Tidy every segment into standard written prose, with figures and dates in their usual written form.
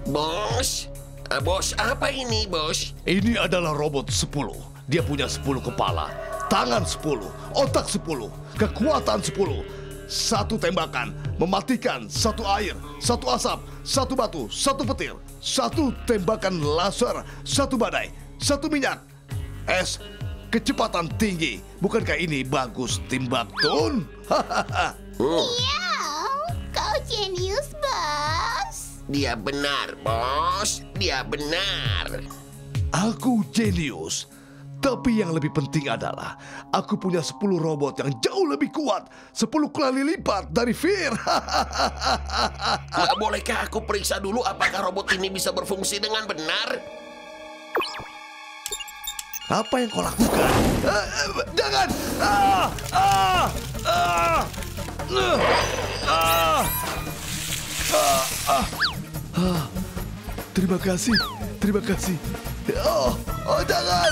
Bos, bos, apa ini, bos? Ini adalah robot 10. Dia punya 10 kepala, tangan 10, otak 10, kekuatan 10. Satu tembakan mematikan, satu air, satu asap, satu batu, satu petir, satu tembakan laser, satu badai, satu minyak, es, kecepatan tinggi. Bukankah ini bagus, Timbuktu? Miau, kau jenius, bos. Dia benar, bos. Dia benar. Aku jenius. Tapi yang lebih penting adalah aku punya 10 robot yang jauh lebih kuat, 10 kali lipat dari Fear. Bolehkah aku periksa dulu apakah robot ini bisa berfungsi dengan benar? Apa yang kau lakukan? Jangan! Terima kasih, terima kasih. Jangan!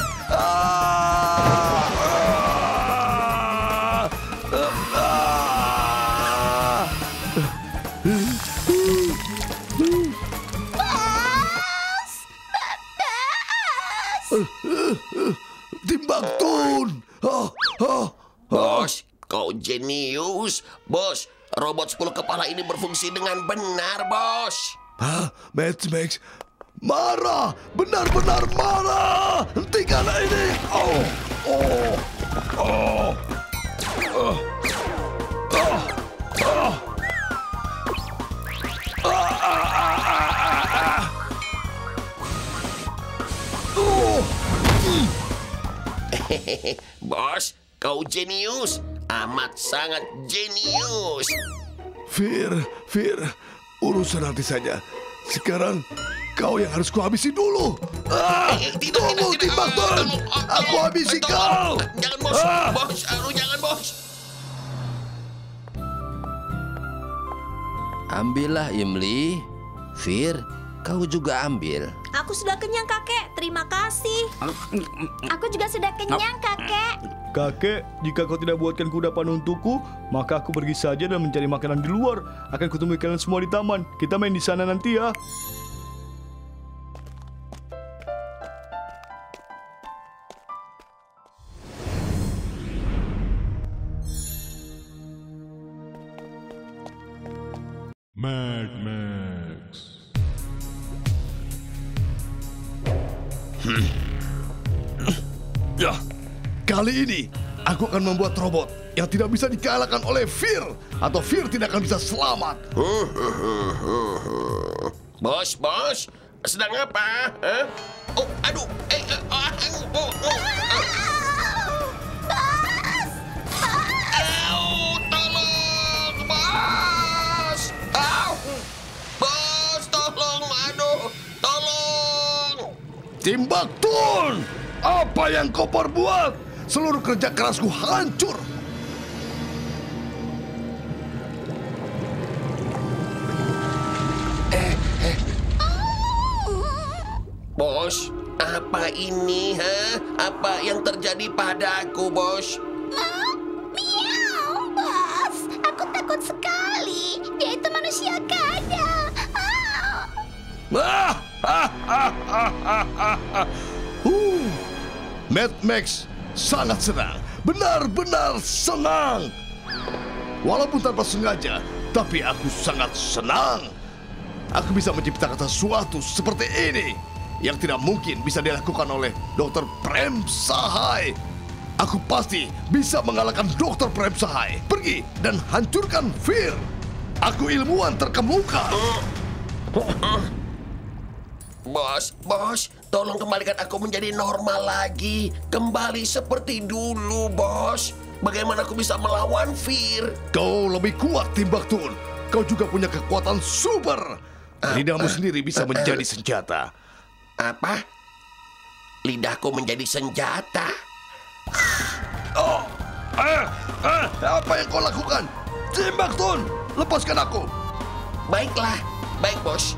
Timbuktu! Bos, kau jenius. Bos, robot 10 kepala ini berfungsi dengan benar, bos. Mad Max, marah! Benar-benar marah! Hentikan ini! Bos, kau jenius. Amat sangat jenius. Fear, urusan nanti saja. Sekarang kau yang harus kuhabisi dulu. Tunggu, Timbuktu! Aku habisi kau! Jangan, bos. Bos, jangan, bos. Ambillah, Imli. Fir, kau juga ambil. Aku sudah kenyang, kakek. Terima kasih. Aku juga sudah kenyang, kakek. Kakek, jika kau tidak buatkan kudapan untukku, maka aku pergi saja dan mencari makanan di luar. Akan kutemui kalian semua di taman. Kita main di sana nanti ya. Mad Max. Ya, kali ini aku akan membuat robot yang tidak bisa dikalahkan oleh Fear, atau Fear tidak akan bisa selamat. Bos, sedang apa? Oh, aduh. Tolong, bos. Bos, tolong, aduh, tolong. Timbuktu! Apa yang kau perbuat? Seluruh kerja kerasku hancur. Bos, apa ini, Apa yang terjadi padaku, bos? Miau, bos. Aku takut sekali. Dia itu manusia kadal. Mad Max sangat senang, benar-benar senang. Walaupun tanpa sengaja, tapi aku sangat senang. Aku bisa menciptakan sesuatu seperti ini yang tidak mungkin bisa dilakukan oleh Dr. Prem Sahai. Aku pasti bisa mengalahkan Dr. Prem Sahai. Pergi dan hancurkan Fear. Aku ilmuwan terkemuka. Bos, tolong kembalikan aku menjadi normal lagi. Kembali seperti dulu, bos. Bagaimana aku bisa melawan Fear? Kau lebih kuat, Timbuktu. Kau juga punya kekuatan super. Lidahmu sendiri bisa menjadi senjata. Apa? Lidahku menjadi senjata? Apa yang kau lakukan? Timbuktu, lepaskan aku. Baiklah, baik, bos.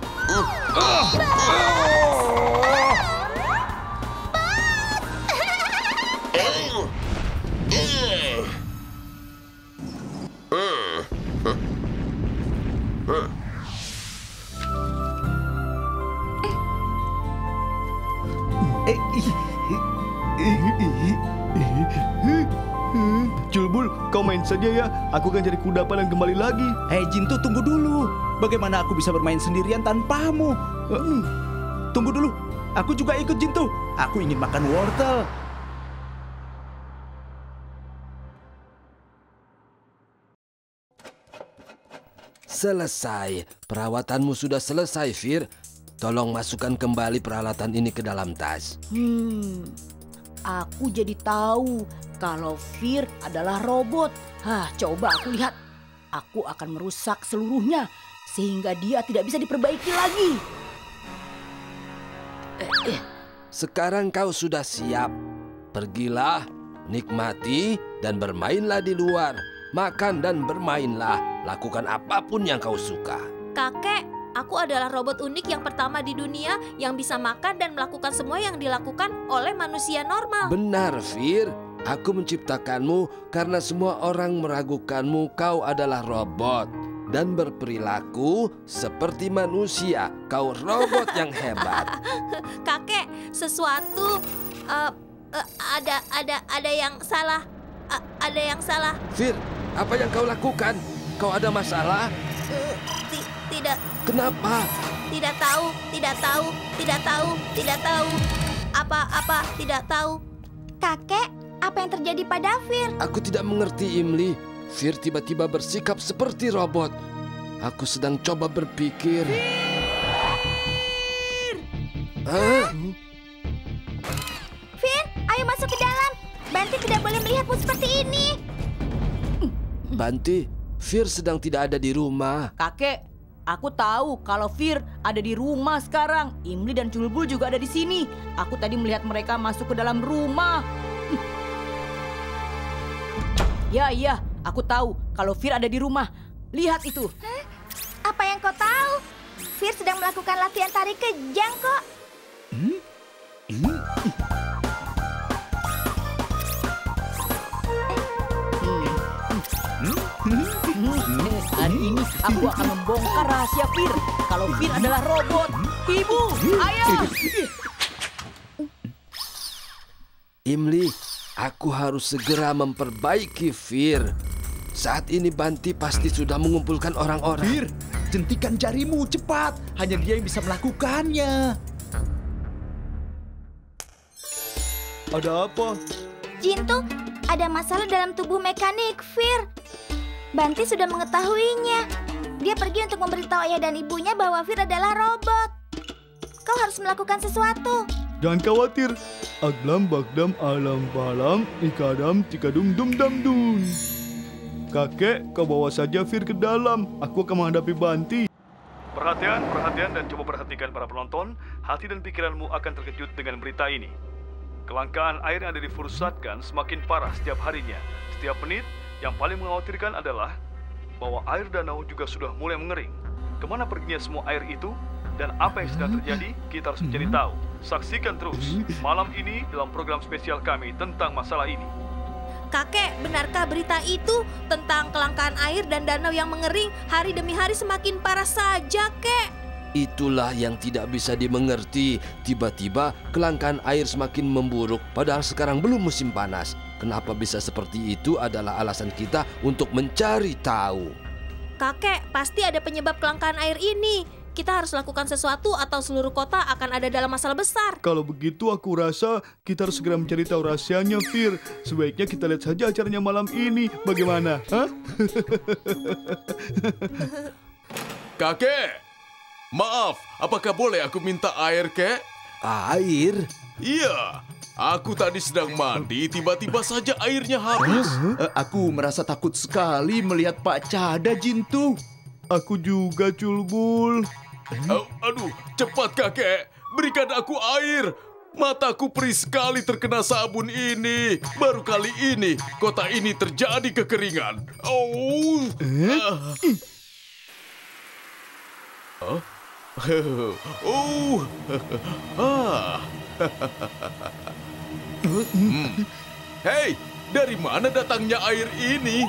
Culbul, kau main saja ya. Aku akan cari kudapan dan kembali lagi. Hei Jintu, tunggu dulu. Bagaimana aku bisa bermain sendirian tanpamu? Tunggu dulu. Aku juga ikut Jintu. Aku ingin makan wortel. Selesai. Perawatanmu sudah selesai, Fir. Tolong masukkan kembali peralatan ini ke dalam tas. Aku jadi tahu kalau Fir adalah robot. Coba aku lihat. Aku akan merusak seluruhnya sehingga dia tidak bisa diperbaiki lagi. Sekarang kau sudah siap. Pergilah, nikmati, dan bermainlah di luar. Makan dan bermainlah. Lakukan apapun yang kau suka. Kakek, aku adalah robot unik yang pertama di dunia yang bisa makan dan melakukan semua yang dilakukan oleh manusia normal. Benar, Fir. Aku menciptakanmu karena semua orang meragukanmu kau adalah robot. Dan berperilaku seperti manusia. Kau robot yang hebat. Kakek, sesuatu ada yang salah. Ada yang salah. Fir, apa yang kau lakukan? Kau ada masalah? Tidak. Kenapa? Tidak tahu. Apa tidak tahu. Kakek, apa yang terjadi pada Fir? Aku tidak mengerti, Imli. Fir tiba-tiba bersikap seperti robot. Aku sedang coba berpikir. Fir, ayo masuk ke dalam. Banti tidak boleh melihatmu seperti ini. Banti, Fir sedang tidak ada di rumah. Kakek, aku tahu kalau Fir ada di rumah sekarang. Imli dan Culbul juga ada di sini. Aku tadi melihat mereka masuk ke dalam rumah. Ya, aku tahu kalau Fir ada di rumah. Lihat itu. Apa yang kau tahu? Fir sedang melakukan latihan tari kejang kok. Hari ini aku akan membongkar rahasia Fir. Kalau Fir adalah robot. Ibu, ayah. Imli, aku harus segera memperbaiki Fir. Saat ini Banti pasti sudah mengumpulkan orang-orang. Fir, jentikan jarimu cepat. Hanya dia yang bisa melakukannya. Ada apa? Jintu, ada masalah dalam tubuh mekanik Fir. Banti sudah mengetahuinya. Dia pergi untuk memberitahu ayah dan ibunya bahwa Fir adalah robot. Kau harus melakukan sesuatu. Jangan khawatir. Aglam bagdam alam balam ikadam tikadum dum dam dun. Kakek, kau bawa saja Fir ke dalam. Aku akan menghadapi Banti. Perhatian dan coba perhatikan para penonton. Hati dan pikiranmu akan terkejut dengan berita ini. Kelangkaan air yang ada di Fursatkan semakin parah setiap harinya. Setiap menit, yang paling mengkhawatirkan adalah bahwa air danau juga sudah mulai mengering. Kemana perginya semua air itu? Dan apa yang sedang terjadi, kita harus mencari tahu. Saksikan terus malam ini dalam program spesial kami tentang masalah ini. Kakek, benarkah berita itu tentang kelangkaan air dan danau yang mengering hari demi hari semakin parah saja, Kek? Itulah yang tidak bisa dimengerti. Tiba-tiba kelangkaan air semakin memburuk padahal sekarang belum musim panas. Kenapa bisa seperti itu adalah alasan kita untuk mencari tahu. Kakek, pasti ada penyebab kelangkaan air ini. Kita harus lakukan sesuatu atau seluruh kota akan ada dalam masalah besar. Kalau begitu aku rasa kita harus segera mencari tahu rahasianya, Fir. Sebaiknya kita lihat saja acaranya malam ini. Bagaimana? Kakek, maaf, apakah boleh aku minta air, Kek? Air? Iya, aku tadi sedang mandi, tiba-tiba saja airnya habis. Aku merasa takut sekali melihat Pak Cada, Jintu. Aku juga, Culbul. Aduh, cepat kakek, berikan aku air. Mataku perih sekali terkena sabun ini. Baru kali ini kota ini terjadi kekeringan. Hei, dari mana datangnya air ini?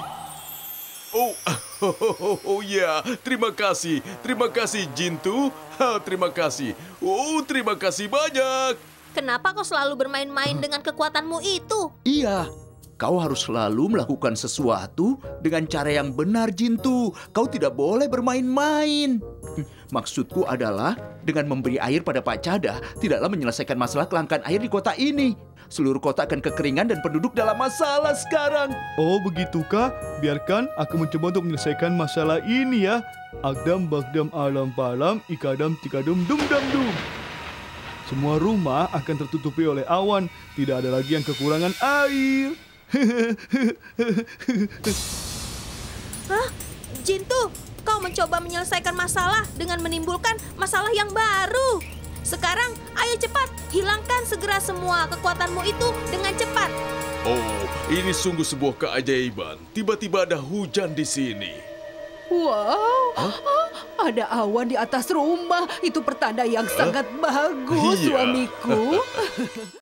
Oh ya, terima kasih Jintu. Terima kasih. Terima kasih banyak. Kenapa kau selalu bermain-main dengan kekuatanmu itu? Iya, kau harus selalu melakukan sesuatu dengan cara yang benar, Jintu. Kau tidak boleh bermain-main. Maksudku adalah dengan memberi air pada Pak Cada tidaklah menyelesaikan masalah kelangkaan air di kota ini. Seluruh kota akan kekeringan dan penduduk dalam masalah sekarang. Oh begitukah? Biarkan aku mencoba untuk menyelesaikan masalah ini ya. Agdam bagdam alam palam ikadam tikadum dum dam dum. Semua rumah akan tertutupi oleh awan. Tidak ada lagi yang kekurangan air. Hah? Jintu, kau mencoba menyelesaikan masalah dengan menimbulkan masalah yang baru. Sekarang, ayo cepat, hilangkan segera semua kekuatanmu itu dengan cepat. Oh, ini sungguh sebuah keajaiban. Tiba-tiba ada hujan di sini. Wow, ada awan di atas rumah. Itu pertanda yang sangat bagus, Iya. suamiku.